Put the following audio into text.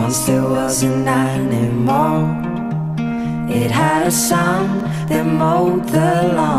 Once there was an animal. It had a son that mowed the lawn.